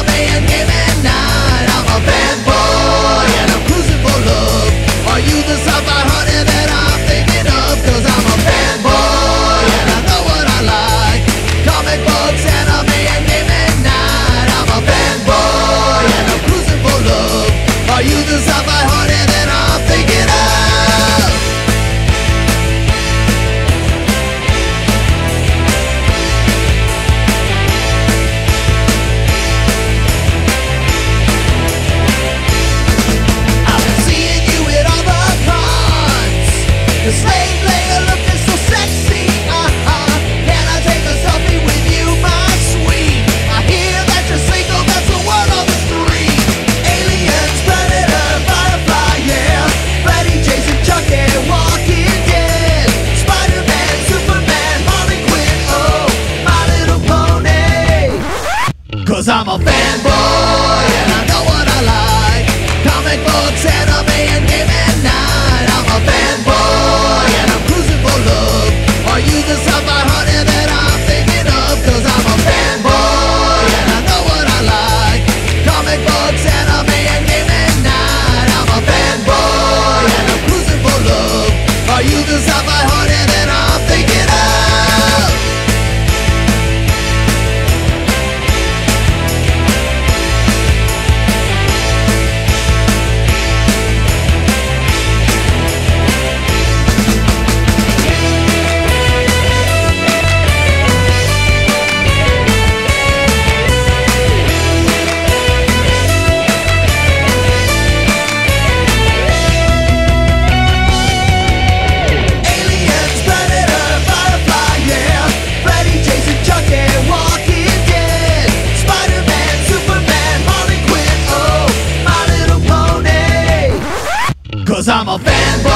anime and gaming night. I'm a fanboy and I'm cruising for love. Are you the sci-fi honey that I'm thinking of? Cause I'm a fanboy and I know what I like. Comic books, anime and gaming night. I'm a fanboy and I'm cruising for love. Are you the sci-fi honey that I'm thinking of? The slave layer looking so sexy, Can I take a selfie with you, my sweet? I hear that you're single, that's the word on the street. Aliens, Predator, Firefly, yeah. Freddy, Jason, Chuck, and Walking Dead. Spider-Man, Superman, Harley Quinn, oh, My Little Pony. Cause I'm a fanboy and I know what I like. Comic books, anime, and gaming night. I'm a fanboy and I'm cruising for love. Are you the sci-fi honey that I'm thinking of? Cause I'm a fanboy and I know what I like. Comic books, anime, and gaming night. I'm a fanboy and I'm cruising for love. Are you the sci-fi honey that I'm thinking of? Aliens, Predator, Firefly, yeah. Freddy, Jason, Chuck, and Walking Dead. Spider-Man, Superman, Harley Quinn, oh, My Little Pony. Cause I'm a fanboy